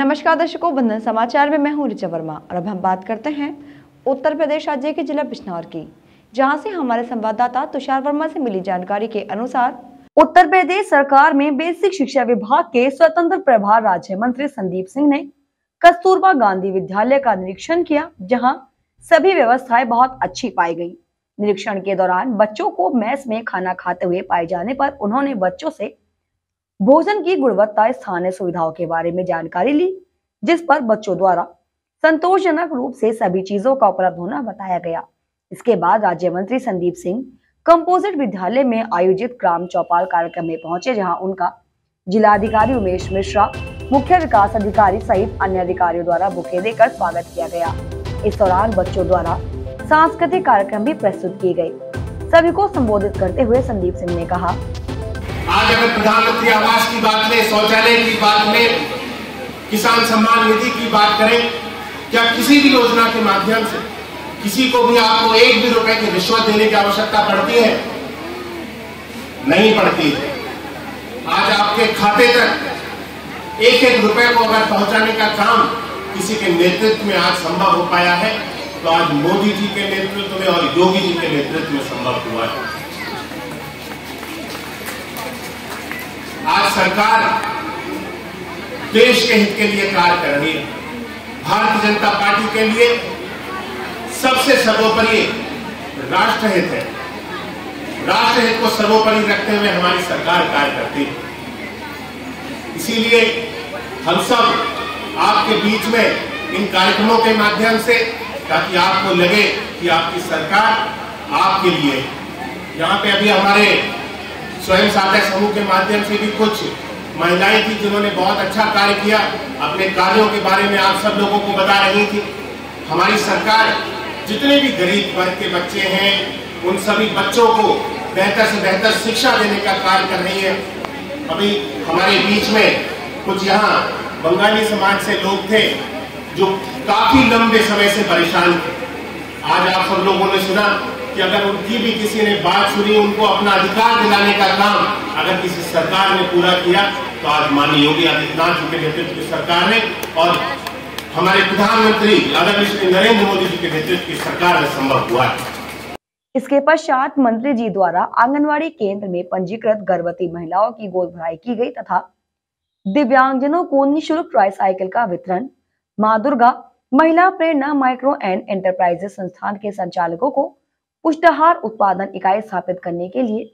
नमस्कार दर्शकों, बंधन समाचार में मैं हूं ऋचा वर्मा और अब हम बात करते हैं उत्तर प्रदेश राज्य के जिला बिजनौर की, जहां से हमारे संवाददाता तुषार वर्मा से मिली जानकारी के अनुसार उत्तर प्रदेश सरकार में बेसिक शिक्षा विभाग के स्वतंत्र प्रभार राज्य मंत्री संदीप सिंह ने कस्तूरबा गांधी विद्यालय का निरीक्षण किया, जहाँ सभी व्यवस्थाएं बहुत अच्छी पाई गयी। निरीक्षण के दौरान बच्चों को मेस में खाना खाते हुए पाए जाने पर उन्होंने बच्चों से भोजन की गुणवत्ता, स्थानीय सुविधाओं के बारे में जानकारी ली, जिस पर बच्चों द्वारा संतोषजनक रूप से सभी चीजों का उपलब्ध होना बताया गया। इसके बाद राज्य मंत्री संदीप सिंह कंपोजिट विद्यालय में आयोजित ग्राम चौपाल कार्यक्रम में पहुंचे, जहां उनका जिलाधिकारी उमेश मिश्रा, मुख्य विकास अधिकारी सहित अन्य अधिकारियों द्वारा बुके देकर स्वागत किया गया। इस दौरान बच्चों द्वारा सांस्कृतिक कार्यक्रम भी प्रस्तुत किए गए। सभी को संबोधित करते हुए संदीप सिंह ने कहा, आज अगर प्रधानमंत्री आवास की बात में, शौचालय की बात में, किसान सम्मान निधि की बात करें, क्या किसी भी योजना के माध्यम से किसी को भी आपको एक भी रुपए की रिश्वत देने की आवश्यकता पड़ती है? नहीं पड़ती है। आज आपके खाते तक एक एक रुपए को अगर पहुंचाने का काम किसी के नेतृत्व में आज संभव हो पाया है, तो आज मोदी जी के नेतृत्व में और योगी जी के नेतृत्व में संभव हुआ है। आज सरकार देश के हित के लिए कार्य कर रही है। भारतीय जनता पार्टी के लिए सबसे सर्वोपरि राष्ट्रहित है। राष्ट्रहित को सर्वोपरि रखते हुए हमारी सरकार कार्य करती है। इसीलिए हम सब आपके बीच में इन कार्यक्रमों के माध्यम से, ताकि आपको लगे कि आपकी सरकार आपके लिए। यहाँ पे अभी हमारे स्वयं सहायता समूह के माध्यम से भी कुछ महिलाएं थी जिन्होंने बहुत अच्छा कार्य किया, अपने कार्यों के बारे में आप सब लोगों को बता रही थी। हमारी सरकार जितने भी गरीब वर्ग के बच्चे हैं, उन सभी बच्चों को बेहतर से बेहतर शिक्षा देने का कार्य कर रही है। अभी हमारे बीच में कुछ यहाँ बंगाली समाज से लोग थे जो काफी लंबे समय से परेशान थे। आज आप सब लोगों ने सुना कि अगर उनकी भी किसी ने बात सुनी, उनको अपना अधिकार दिलाने का काम अगर किसी सरकार ने पूरा किया, तो आज माननीय योगी आदित्यनाथ जी के नेतृत्व की सरकार ने और हमारे प्रधानमंत्री आदरणीय श्री नरेंद्र मोदी जी के नेतृत्व की सरकार में संभव हुआ है। इसके पश्चात मंत्री जी द्वारा आंगनवाड़ी केंद्र में पंजीकृत गर्भवती महिलाओं की गोद भराई की गई तथा दिव्यांगजनों को निःशुल्क ट्राईसाइकिल का वितरण। मां दुर्गा महिला प्रेरणा माइक्रो एंड एंटरप्राइजेस संस्थान के संचालकों को पुष्टाहार उत्पादन इकाई स्थापित करने के लिए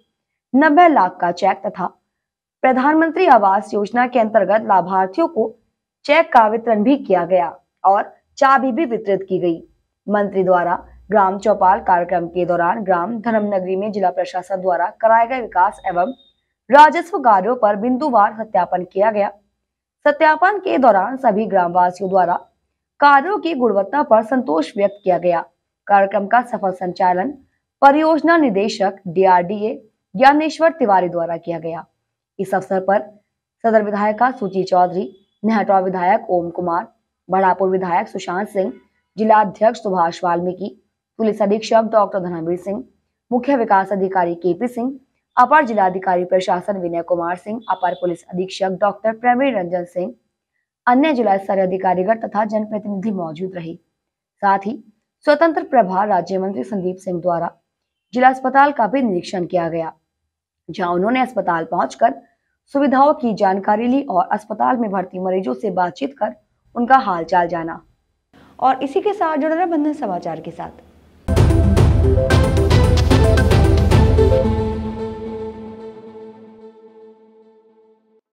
90 लाख का चेक तथा प्रधानमंत्री आवास योजना के अंतर्गत लाभार्थियों को चेक का वितरण भी किया गया और चाबी भी वितरित की गई। मंत्री द्वारा ग्राम चौपाल कार्यक्रम के दौरान ग्राम धर्मनगरी में जिला प्रशासन द्वारा कराए गए विकास एवं राजस्व कार्यों पर बिंदुवार सत्यापन किया गया। सत्यापन के दौरान सभी ग्रामवासियों द्वारा कार्यों की गुणवत्ता पर संतोष व्यक्त किया गया। कार्यक्रम का सफल संचालन परियोजना निदेशक DRDA ज्ञानेश्वर तिवारी द्वारा किया गया। इस अवसर पर सदर विधायिका सुची चौधरी, नेहटवा विधायक ओम कुमार, बढ़ापुर विधायक सुशांत सिंह, जिला अध्यक्ष सुभाष वाल्मीकि, पुलिस अधीक्षक डॉक्टर धनवीर सिंह, मुख्य विकास अधिकारी KP सिंह, अपर जिलाधिकारी प्रशासन विनय कुमार सिंह, अपर पुलिस अधीक्षक डॉक्टर प्रवीण रंजन सिंह, अन्य जिला स्तरीय अधिकारीगण तथा जनप्रतिनिधि मौजूद रहे। साथ ही स्वतंत्र प्रभार राज्य मंत्री संदीप सिंह द्वारा जिला अस्पताल का भी निरीक्षण किया गया, जहां उन्होंने अस्पताल पहुंचकर सुविधाओं की जानकारी ली और अस्पताल में भर्ती मरीजों से बातचीत कर उनका हालचाल जाना। और इसी के साथ जुड़े रहे बंधन समाचार के साथ।